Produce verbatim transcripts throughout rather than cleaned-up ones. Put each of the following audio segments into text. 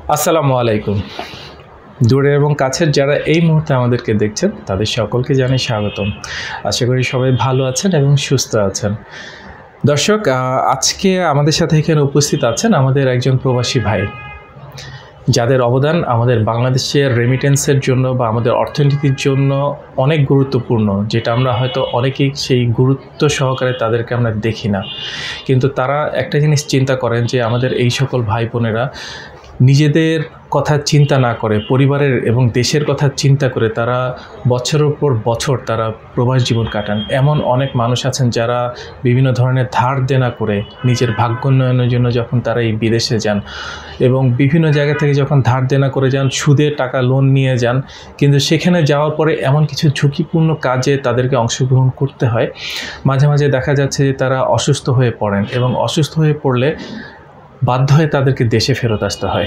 আসসালামু আলাইকুম। দূরে এবং কাছের যারা এই মুহূর্তে আমাদেরকে দেখছেন তাদের সকলকে জানাই স্বাগতম। আশা করি সবাই ভালো আছেন এবং সুস্থ আছেন। দর্শক, আজকে আমাদের সাথে এখানে উপস্থিত আছেন আমাদের একজন প্রবাসী ভাই, যাদের অবদান আমাদের বাংলাদেশের রেমিটেন্সের জন্য বা আমাদের অর্থনীতির জন্য অনেক গুরুত্বপূর্ণ, যেটা আমরা হয়তো অনেকেই সেই গুরুত্ব সহকারে তাদেরকে আমরা দেখি না। কিন্তু তারা একটা জিনিস চিন্তা করেন যে আমাদের এই সকল ভাই বোনেরা নিজেদের কথা চিন্তা না করে পরিবারের এবং দেশের কথা চিন্তা করে তারা বছরের পর বছর তারা প্রবাস জীবন কাটান। এমন অনেক মানুষ আছেন যারা বিভিন্ন ধরনের ধার দেনা করে নিজের ভাগ্যোন্নয়নের জন্য যখন তারা এই বিদেশে যান এবং বিভিন্ন জায়গা থেকে যখন ধার দেনা করে যান, সুদে টাকা লোন নিয়ে যান, কিন্তু সেখানে যাওয়ার পরে এমন কিছু ঝুঁকিপূর্ণ কাজে তাদেরকে অংশগ্রহণ করতে হয়। মাঝে মাঝে দেখা যাচ্ছে যে তারা অসুস্থ হয়ে পড়েন এবং অসুস্থ হয়ে পড়লে বাধ্য হয়ে তাদেরকে দেশে ফেরত আসতে হয়।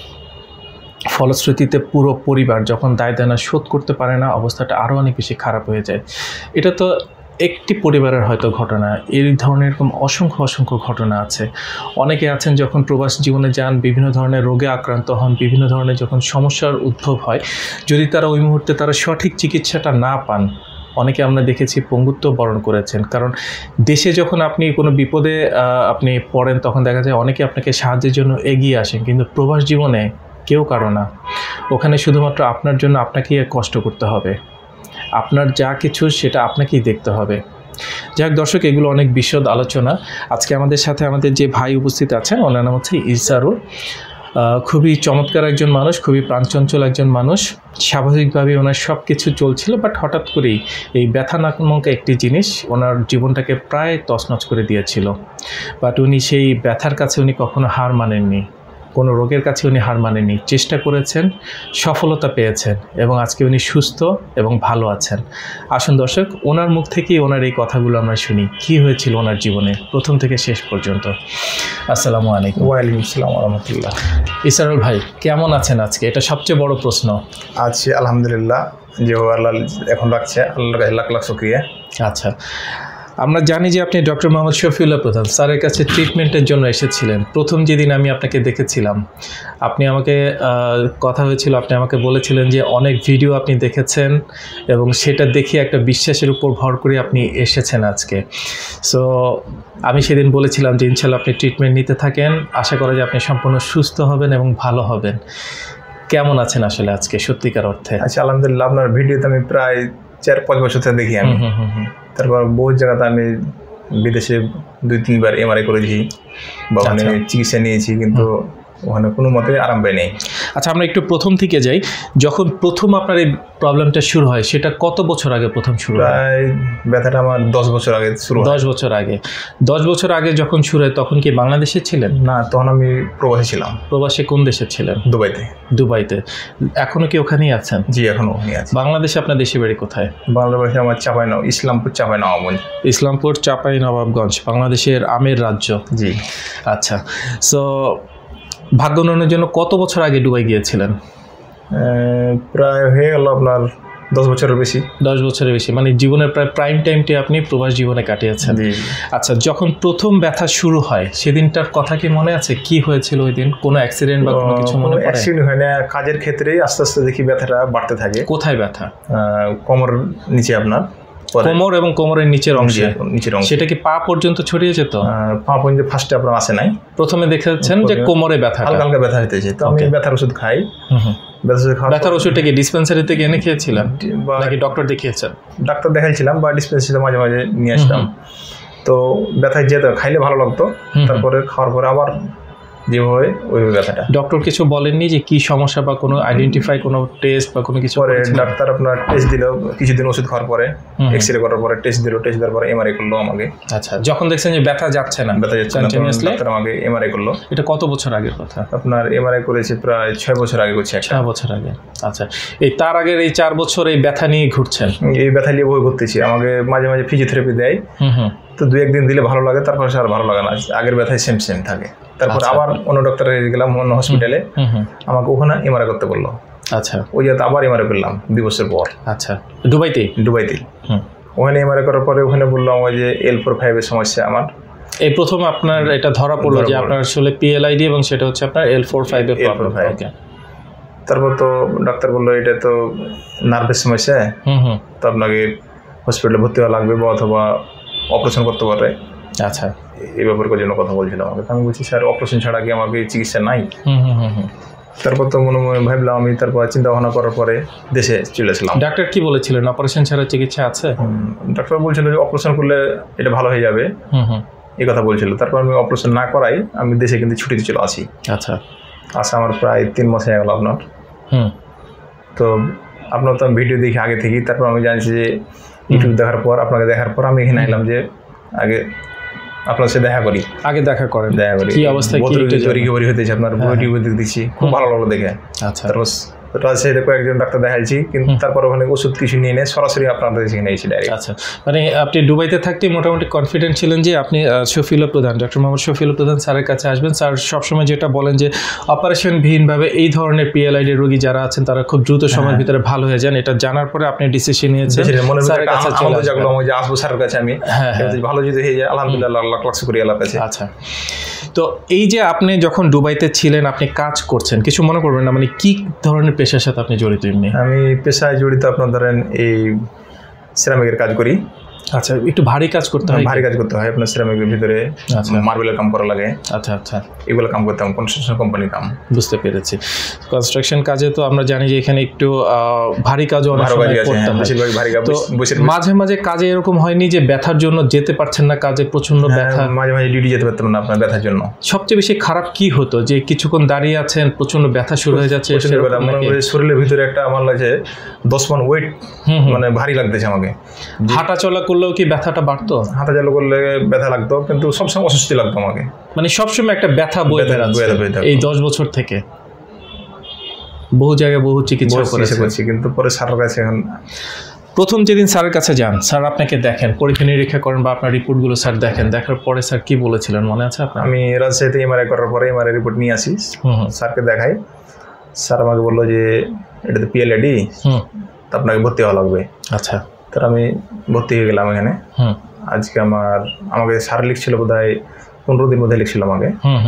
ফলশ্রুতিতে পুরো পরিবার যখন দায় দেনা শোধ করতে পারে না, অবস্থাটা আরও অনেক বেশি খারাপ হয়ে যায়। এটা তো একটি পরিবারের হয়তো ঘটনা, এই ধরনের এরকম অসংখ্য অসংখ্য ঘটনা আছে। অনেকে আছেন যখন প্রবাস জীবনে যান, বিভিন্ন ধরনের রোগে আক্রান্ত হন, বিভিন্ন ধরনের যখন সমস্যার উদ্ভব হয়, যদি তারা ওই মুহূর্তে তারা সঠিক চিকিৎসাটা না পান, অনেকে আমরা দেখেছি পঙ্গুত্ব বরণ করেছেন। কারণ দেশে যখন আপনি কোনো বিপদে আপনি পড়েন তখন দেখা যায় অনেকে আপনাকে সাহায্যের জন্য এগিয়ে আসেন, কিন্তু প্রবাস জীবনে কেউ কারো না। ওখানে শুধুমাত্র আপনার জন্য আপনাকেই কষ্ট করতে হবে, আপনার যা কিছু সেটা আপনাকেই দেখতে হবে। যাক দর্শক, এগুলো অনেক বিশদ আলোচনা। আজকে আমাদের সাথে আমাদের যে ভাই উপস্থিত আছেন ওনার নাম হচ্ছে ইসারুল। খুবই চমৎকার একজন মানুষ, খুবই প্রাণচঞ্চল একজন মানুষ। স্বাভাবিকভাবে ওনার সব কিছু চলছিল, বাট হঠাৎ করেই এই ব্যথা নামক একটি জিনিস ওনার জীবনটাকে প্রায় তছনছ করে দিয়েছিল। বাট উনি সেই ব্যথার কাছে উনি কখনো হার মানেননি, কোনো রোগের কাছে উনি হার মানেননি, চেষ্টা করেছেন, সফলতা পেয়েছেন এবং আজকে উনি সুস্থ এবং ভালো আছেন। আসুন দর্শক, ওনার মুখ থেকেই ওনার এই কথাগুলো আমরা শুনি, কি হয়েছিল ওনার জীবনে প্রথম থেকে শেষ পর্যন্ত। আসসালামু আলাইকুম। ওয়ালাইকুম আসসালাম রহমতুল্লাহ। ইসারুল ভাই, কেমন আছেন আজকে? এটা সবচেয়ে বড় প্রশ্ন। আছি আলহামদুলিল্লাহ, যে আল্লাহ এখন রাখছে, আল্লাহর কাছে লাখ লাখ শুকরিয়া। আচ্ছা, আমরা জানি যে আপনি ডক্টর মোহাম্মদ শফিউল্লাহ প্রধান স্যারের কাছে ট্রিটমেন্টের জন্য এসেছিলেন। প্রথম যেদিন আমি আপনাকে দেখেছিলাম, আপনি আমাকে কথা হয়েছিল, আপনি আমাকে বলেছিলেন যে অনেক ভিডিও আপনি দেখেছেন এবং সেটা দেখে একটা বিশ্বাসের উপর ভর করে আপনি এসেছেন আজকে। সো আমি সেদিন বলেছিলাম যে ইনশাল্লাহ আপনি ট্রিটমেন্ট নিতে থাকেন, আশা করা যায় আপনি সম্পূর্ণ সুস্থ হবেন এবং ভালো হবেন। কেমন আছেন আসলে আজকে সত্যিকার অর্থে? আচ্ছা আলহামদুলিল্লাহ, আপনার ভিডিওতে আমি প্রায় চার পাঁচ বছর থেকে দেখি আমি। তারপর বহু জায়গাতে আমি বিদেশে দুই তিনবার এমআরআই করেছি বা ওখানে চিকিৎসা নিয়েছি, কিন্তু ওখানে কোনো মতে আরাম পাই নেই। আচ্ছা, আমরা একটু প্রথম থেকে যাই। যখন প্রথম আপনার এই প্রবলেমটা শুরু হয় সেটা কত বছর আগে প্রথম শুরু হয়? প্রায় ব্যথাটা আমার দশ বছর আগে শুরু হয়। দশ বছর আগে দশ বছর আগে যখন শুরু হয় তখন কি বাংলাদেশে ছিলেন? না, তখন আমি প্রবাসী ছিলাম। প্রবাসে কোন দেশে ছিলেন? দুবাইতে। দুবাইতে। এখনও কি ওখানেই আছেন? জি, এখনও ওখানেই আছি। বাংলাদেশে আপনার দেশে বাড়ি কোথায়? বাংলাদেশে আমার চাপাই নব ইসলামপুর চাপাই নবাবগঞ্জ। ইসলামপুর চাপাই নবাবগঞ্জ, বাংলাদেশের আমের রাজ্য। জি। আচ্ছা, সো ভাগ্য উন্নয়নের জন্য কত বছর আগে দুবাই গিয়েছিলেন? প্রায় হয়ে গেল আপনার দশ বছরের বেশি। দশ বছরের বেশি, মানে জীবনের প্রায় প্রাইম টাইমটি আপনি প্রবাস জীবনে কাটিয়েছেন। আচ্ছা, যখন প্রথম ব্যথা শুরু হয় সেদিনটার কথা কি মনে আছে? কি হয়েছিল ওই দিন? কোনো অ্যাক্সিডেন্ট বা কোনো কিছু মনে পড়ে? অ্যাক্সিডেন্ট হয় না, কাজের ক্ষেত্রে আস্তে আস্তে দেখি ব্যথাটা বাড়তে থাকে। কোথায় ব্যথা? কোমর নিচে, আপনার কোমর এবং কোমরের নিচের অংশে। নিচের অংশ। সেটা কি পা পর্যন্ত ছড়িয়ে যেত? পা পর্যন্ত ফার্স্টে আপনার আসে নাই, প্রথমে দেখেছেন যে কোমরে ব্যথা, হালকা হালকা ব্যথা হইতেছে। তো আমি ব্যথার ওষুধ খাই। ব্যথার ওষুধটা কি ডিসপেন্সারি থেকে এনে খেয়েছিলেন নাকি ডক্টর দেখিয়েছেন? ডাক্তার দেখাইছিলাম বা ডিসপেন্সারিতে মাঝে মাঝে নিয়ে আসতাম। তো ব্যথায় যেত, খাইলে ভালো লাগতো, তারপরে খাওয়ার পরে আবার যেভাবে ওইভাবে ব্যথাটা। ডক্টর কিছু বলেননি যে কি সমস্যা বা কোনো আইডেন্টিফাই কোনো টেস্ট বা কোনো কিছু? পরে ডাক্তার আপনার টেস্ট দিল, কিছুদিন ওষুধ খাওয়ার পরে এক্স রে করার পরে টেস্ট দিল, টেস্ট দেওয়ার পরে এমআরআই করলো আমাকে। আচ্ছা, যখন দেখছেন যে ব্যথা যাচ্ছে না, ব্যথা যাচ্ছে না, ডাক্তার আমাকে এমআরআই করলো। এটা কত বছর আগের কথা? আপনার এমআরআই করেছে প্রায় ছয় বছর আগে করছে। ছয় বছর আগে। আচ্ছা, এই তার আগের এই চার বছর এই ব্যথা নিয়ে ঘুরছেন? এই ব্যথা নিয়ে বই ঘুরতেছি। আমাকে মাঝে মাঝে ফিজিওথেরাপি দেয়, তো দুই একদিন দিলে ভালো লাগে, তারপর আর ভালো লাগে না, আগের ব্যথায় সেম সেম থাকে। তারপর আবার অন্য ডক্টরে গেলাম, অন্য হসপিটালে, আমাকে ওখানে এমআরআই করতে বললো। আচ্ছা, ওই যাতে আবার এমআরআই করলাম দুই বছর পর। আচ্ছা, দুবাইতে? দুবাইতে। ওখানে এমআরআই করার পরে ওখানে বললাম ওই যে এল ফোর ফাইভের সমস্যা আমার। এই প্রথম আপনার এটা ধরা পড়লো যে আপনার আসলে পিএলআইডি এবং সেটা হচ্ছে আপনার এল ফোর ফাইভ এর প্রবলেম। ওকে, তারপর তো ডাক্তার বললো এটা তো নার্ভের সমস্যা, হুম হুম, তো আপনাকে হসপিটালে ভর্তি হওয়া লাগবে বা অথবা অপারেশন করতে পারে। আচ্ছা, এই ব্যাপারে জন্য কথা বলছিলাম আমাকে। আমি বলছি স্যার অপারেশন ছাড়া কি আমাকে চিকিৎসা নাই? হুম হুম হুম হুম। তারপর তো মনে মনে ভাবলাম আমি, তারপর চিন্তা ভাবনা করার পরে দেশে চলে আসলাম। ডাক্তার কি বলেছিলেন, অপারেশন ছাড়া চিকিৎসা আছে? ডাক্তার বলছিল যে অপারেশন করলে এটা ভালো হয়ে যাবে, হুম হুম, এই কথা বলছিল। তারপর আমি অপারেশন না করাই আমি দেশে কিন্তু ছুটিতে চলে আসি। আচ্ছা, আসা আমার প্রায় তিন মাস হয়ে গেল আপনার। হুম, তো আপনার তো আমি ভিডিও দেখি আগে থেকেই, তারপর আমি জানছি যে ইউটিউব দেখার পর, আপনাকে দেখার পর আমি এখানে এলাম যে আগে আপনার সাথে দেখা করি, আগে দেখা করেন, দেখা করি কি অবস্থা, কি রিকভারি হতেছে আপনার ভিডিও দেখছি, খুব ভালো লাগলো দেখে। আচ্ছা, তারপর রাজশাহীতে কয়েকজন ডাক্তার দেখাইছি, কিন্তু তারপর ওখানে ওষুধ কিছু নিয়ে নেই, সরাসরি আপনাদের এখানে এসে ডাইরেক্ট। আচ্ছা, মানে আপনি দুবাইতে থাকতে মোটামুটি কনফিডেন্ট ছিলেন যে আপনি শফিউল্লাহ প্রধান, ডক্টর মোহাম্মদ শফিউল্লাহ প্রধান স্যারের কাছে আসবেন। স্যার সবসময় যেটা বলেন যে অপারেশনবিহীনভাবে এই ধরনের পিএলআইডি রোগী যারা আছেন তারা খুব দ্রুত সময়ের ভিতরে ভালো হয়ে যান। এটা জানার পরে আপনি ডিসিশন নিয়েছেন স্যারের কাছে চলে আসবো, যে আসবো স্যারের কাছে আমি, ভালো যদি হয়ে যায় আলহামদুলিল্লাহ, আল্লাহ লাখ শুকরিয়া আল্লাহর কাছে। আচ্ছা, তো এই যে আপনি যখন দুবাইতে ছিলেন, আপনি কাজ করছেন, কিছু মনে করবেন না, মানে কি ধরনের পেশার সাথে আপনি জড়িত? এমনি আমি পেশায় জড়িত আপনার ধরেন এই সিরামিকের কাজ করি। আচ্ছা, একটু ভারী কাজ করতে হয়, ভারী কাজ করতে হয় আপনার সিরামিকের ভিতরে, মার্বেলের কাম করা লাগে। আচ্ছা আচ্ছা, এগুলো কাম করতাম, কনস্ট্রাকশন কোম্পানির কাম। বুঝতে পেরেছি। কনস্ট্রাকশন কাজে তো আমরা জানি যে এখানে একটু ভারী কাজও অনেক সময় করতাম, বেশিরভাগ ভারী কাজ। মাঝে মাঝে কাজে এরকম হয়নি যে ব্যথার জন্য যেতে পারছেন না কাজে, প্রচন্ড ব্যথা? মাঝে মাঝে ডিউটি যেতে পারতাম না আপনার ব্যথার জন্য। সবচেয়ে বেশি খারাপ কি হতো, যে কিছুক্ষণ দাঁড়িয়ে আছেন, প্রচন্ড ব্যথা শুরু হয়ে যাচ্ছে, শরীরের ভিতরে একটা আমার লাগে দশ মান ওয়েট, মানে ভারী লাগতেছে আমাকে। হাঁটা চলা করলেও কি ব্যথাটা বাড়তো? হাঁটা চলা করলে ব্যথা লাগতো, কিন্তু সবসময় অস্বস্তি লাগতো আমাকে, মানে সবসময় একটা ব্যথা বয়ে বেড়াচ্ছে। এই দশ বছর থেকে বহু জায়গায় বহু চিকিৎসা করেছি, কিন্তু পরে স্যারের কাছে এখন প্রথম যেদিন স্যারের কাছে যান, স্যার আপনাকে দেখেন, পরীক্ষা নিরীক্ষা করেন বা আপনার রিপোর্টগুলো স্যার দেখেন, দেখার পরে স্যার কি বলেছিলেন মনে আছে আপনার? আমি রাজশাহীতে এমআরআই করার পরে এমআরআই রিপোর্ট নিয়ে আসি, স্যারকে দেখাই। স্যার আমাকে বললো যে এটা তো পিএলআইডি, তো আপনাকে ভর্তি হওয়া লাগবে। আচ্ছা, তার আমি ভর্তি হয়ে গেলাম এখানে। আজকে আমার আমাকে স্যার লিখছিল বোধ হয় পনেরো দিন মধ্যে লিখছিল আমাকে,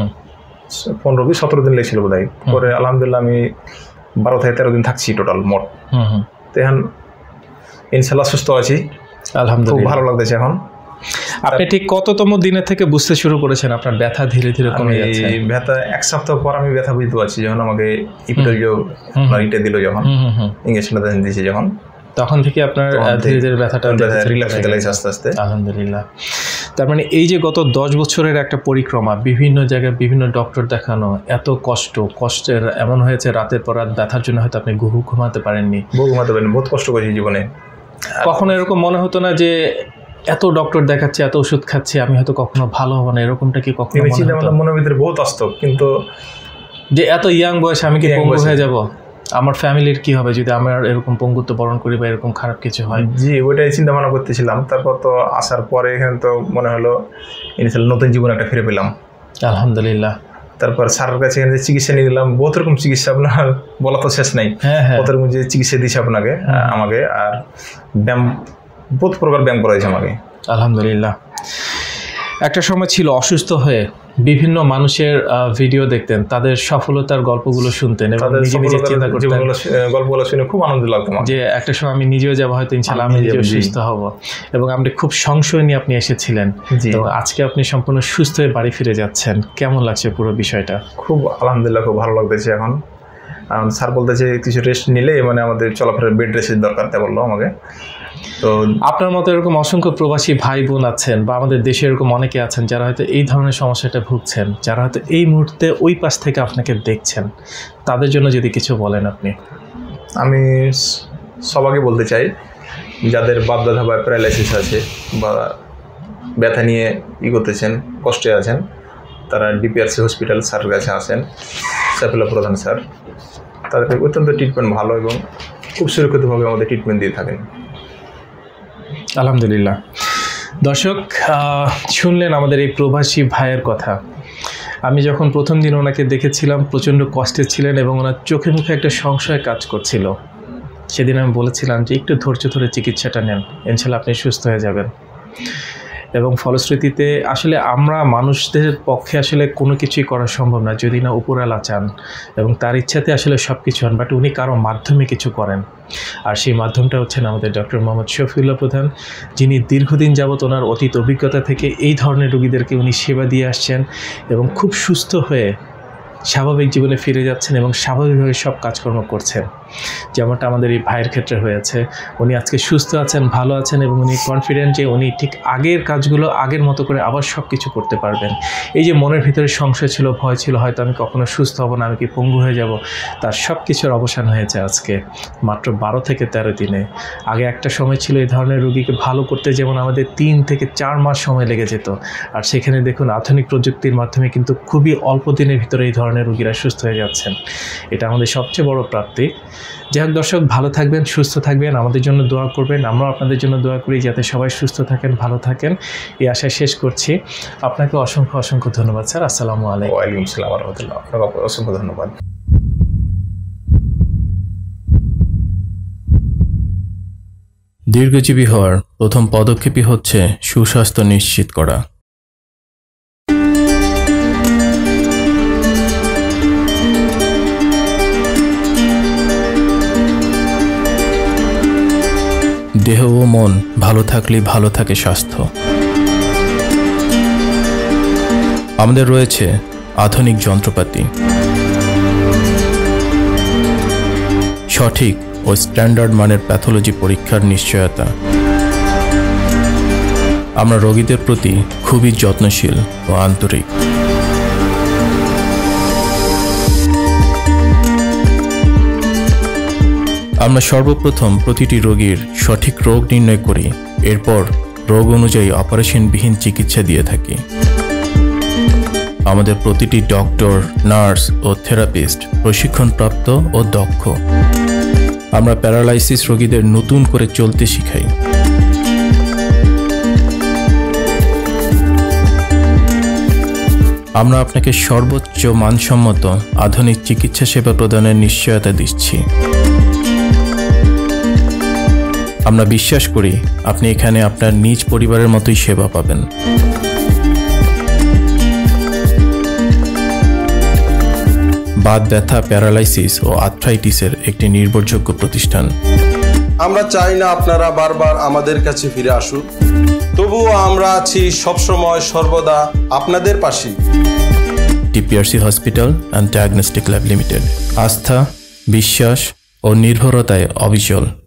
পনেরো কি সতেরো দিন লিখছিল বোধ হয়। পরে আলহামদুলিল্লাহ আমি বারো থেকে তেরো দিন থাকছি টোটাল মোট। তো এখন ইনশাল্লাহ সুস্থ আছি, আলহামদুলিল্লাহ, খুব ভালো লাগতেছে এখন। আপনি ঠিক কততম দিনের থেকে বুঝতে শুরু করেছেন আপনার ব্যথা ধীরে ধীরে কমে যাচ্ছে? ব্যথা এক সপ্তাহ পর আমি ব্যথা বুঝতে পারছি, যখন আমাকে ইপিটা দিল, যখন ইঞ্জেকশনটা দিয়েছে যখন, তখন থেকে আপনার ধীরে ধীরে ব্যথাটা আস্তে আস্তে, আলহামদুলিল্লাহ। তার মানে এই যে গত দশ বছরের একটা পরিক্রমা, বিভিন্ন জায়গায় বিভিন্ন ডক্টর দেখানো, এত কষ্ট, কষ্টের এমন হয়েছে রাতের পর রাত ব্যথার জন্য হয়তো আপনি ঘুম ঘুমাতে পারেননি, ঘুমাতে পারেন, বহুত কষ্ট করেছি জীবনে। কখনো এরকম মনে হতো না যে এত ডক্টর দেখাচ্ছি, এত ওষুধ খাচ্ছি, আমি হয়তো কখনো ভালো হবো না, এরকমটা কি কখনো মনের ভিতরে বহুত আসতো? কিন্তু যে এত ইয়াং বয়সে আমি কি পঙ্গু হয়ে যাব, আমার ফ্যামিলির কি হবে যদি আমার এরকম পঙ্গুত্ব বরণ করি বা এরকম খারাপ কিছু হয়? জি, ওইটাই চিন্তা ভাবনা করতেছিলাম। তারপর তো আসার পরে এখানে তো মনে হলো ইনশাল্লাহ নতুন জীবন একটা ফিরে পেলাম, আলহামদুলিল্লাহ। তারপর স্যারের কাছে এখানে চিকিৎসা নিয়ে নিলাম, বহুত রকম চিকিৎসা, আপনার বলা তো শেষ নাই। কত রকম যে চিকিৎসা দিয়েছে আপনাকে আমাকে, আর ব্যায়াম, বহুত প্রকার ব্যায়াম করাইছে আমাকে, আলহামদুলিল্লাহ। একটা সময় ছিল অসুস্থ হয়ে বিভিন্ন মানুষের ভিডিও দেখতেন, তাদের সফলতার গল্পগুলো শুনতেন এবং নিজে নিজে চিন্তা করতেন, গল্পগুলো শুনে খুব আনন্দ লাগতো যে একটা সময় আমি নিজেও যাবো, হয়তো ইনশাআল্লাহ আমি নিজেও সুস্থ হব। এবং আপনি খুব সংশয় নিয়ে আপনি এসেছিলেন, তো আজকে আপনি সম্পূর্ণ সুস্থ হয়ে বাড়ি ফিরে যাচ্ছেন, কেমন লাগছে পুরো বিষয়টা? খুব আলহামদুলিল্লাহ, খুব ভালো লাগতেছে এখন। স্যার বলতেছে কিছু রেস্ট নিলে মানে আমাদের চলাফেরার বেড রেস্টের দরকার, তা বললো আমাকে। তো আপনার মতো এরকম অসংখ্য প্রবাসী ভাই বোন আছেন বা আমাদের দেশে এরকম অনেকে আছেন যারা হয়তো এই ধরনের সমস্যাটা ভুগছেন, যারা হয়তো এই মুহূর্তে ওই পাশ থেকে আপনাকে দেখছেন, তাদের জন্য যদি কিছু বলেন আপনি। আমি সবাইকে বলতে চাই, যাদের বাপ দাদা বা প্যারালাইসিস আছে বা ব্যথা নিয়ে ই করতেছেন, কষ্টে আছেন, তারা ডিপিআরসি হসপিটাল স্যারের কাছে আসেন, শাফিউল্লাহ প্রধান স্যার, তাদের অত্যন্ত ট্রিটমেন্ট ভালো এবং খুব সুরক্ষিতভাবে আমাদের ট্রিটমেন্ট দিয়ে থাকেন। আলহামদুলিল্লাহ। দর্শক শুনলেন আমাদের এই প্রবাসী ভাইয়ের কথা। আমি যখন প্রথম দিন ওনাকে দেখেছিলাম প্রচণ্ড কষ্টে ছিলেন এবং ওনার চোখে মুখে একটা সংশয় কাজ করছিল। সেদিন আমি বলেছিলাম যে একটু ধৈর্য ধরে চিকিৎসাটা নেন, ইনশাআল্লাহ আপনি সুস্থ হয়ে যাবেন। এবং ফলশ্রুতিতে আসলে আমরা মানুষদের পক্ষে আসলে কোনো কিছুই করা সম্ভব না যদি না উপরওয়ালা চান, এবং তার ইচ্ছাতে আসলে সব কিছু হন, বাট উনি কারো মাধ্যমে কিছু করেন। আর সেই মাধ্যমটা হচ্ছেন আমাদের ডক্টর মোহাম্মদ শফিউল্লাহ প্রধান, যিনি দীর্ঘদিন যাবৎ ওনার অতীত অভিজ্ঞতা থেকে এই ধরনের রোগীদেরকে উনি সেবা দিয়ে আসছেন এবং খুব সুস্থ হয়ে স্বাভাবিক জীবনে ফিরে যাচ্ছেন এবং স্বাভাবিকভাবে সব কাজকর্ম করছেন, যেমনটা আমাদের এই ভাইয়ের ক্ষেত্রে হয়েছে। উনি আজকে সুস্থ আছেন, ভালো আছেন এবং উনি কনফিডেন্ট যে উনি ঠিক আগের কাজগুলো আগের মতো করে আবার সব কিছু করতে পারবেন। এই যে মনের ভিতরে সংশয় ছিল, ভয় ছিল, হয়তো আমি কখনো সুস্থ হব না, আমি কি পঙ্গু হয়ে যাব, তার সব কিছুর অবসান হয়েছে আজকে মাত্র বারো থেকে তেরো দিনে। আগে একটা সময় ছিল এই ধরনের রোগীকে ভালো করতে যেমন আমাদের তিন থেকে চার মাস সময় লেগে যেত, আর সেখানে দেখুন আধুনিক প্রযুক্তির মাধ্যমে কিন্তু খুবই অল্প দিনের ভিতরে এই ধরনের রোগীরা সুস্থ হয়ে যাচ্ছেন। এটা আমাদের সবচেয়ে বড় প্রাপ্তি। যাই হোক দর্শক, ভালো থাকবেন, সুস্থ থাকবেন, আমাদের জন্য দোয়া করবেন, আমরাও আপনাদের জন্য দোয়া করি যাতে সবাই সুস্থ থাকেন, ভালো থাকেন, এই আশায় শেষ করছি। আপনাকে অসংখ্য অসংখ্য ধন্যবাদ স্যার। আসসালামু আলাইকুম। ওয়ালাইকুম আসসালাম ওয়া রাহমাতুল্লাহ। আপনাকে অসংখ্য ধন্যবাদ। দীর্ঘজীবী হওয়ার প্রথম পদক্ষেপই হচ্ছে সুস্বাস্থ্য নিশ্চিত করা। দেহ ও মন ভালো থাকলেই ভালো থাকে স্বাস্থ্য। আমাদের রয়েছে আধুনিক যন্ত্রপাতি, সঠিক ও স্ট্যান্ডার্ড মানের প্যাথোলজি পরীক্ষার নিশ্চয়তা। আমরা রোগীদের প্রতি খুবই যত্নশীল ও আন্তরিক। আমরা সর্বপ্রথম প্রতিটি রোগীর সঠিক রোগ নির্ণয় করি, এরপর রোগ অনুযায়ী অপারেশনবিহীন চিকিৎসা দিয়ে থাকি। আমাদের প্রতিটি ডক্টর, নার্স ও থেরাপিস্ট প্রশিক্ষণপ্রাপ্ত ও দক্ষ। আমরা প্যারালাইসিস রোগীদের নতুন করে চলতে শিখাই। আমরা আপনাকে সর্বোচ্চ মানসম্মত আধুনিক চিকিৎসা সেবা প্রদানের নিশ্চয়তা দিচ্ছি। আমরা বিশ্বাস করি আপনি এখানে আপনার নিজ পরিবারের মতোই সেবা পাবেন। বাত ব্যথা, প্যারালাইসিস ও আর্থ্রাইটিসের একটি নির্ভরযোগ্য প্রতিষ্ঠান। আমরা চাই না আপনারা বারবার আমাদের কাছে ফিরে আসুন, তবুও আমরা আছি সবসময় সর্বদা আপনাদের পাশে। DPRC hospital and diagnostic lab limited, আস্থা, বিশ্বাস ও নির্ভরতায় অবিচল।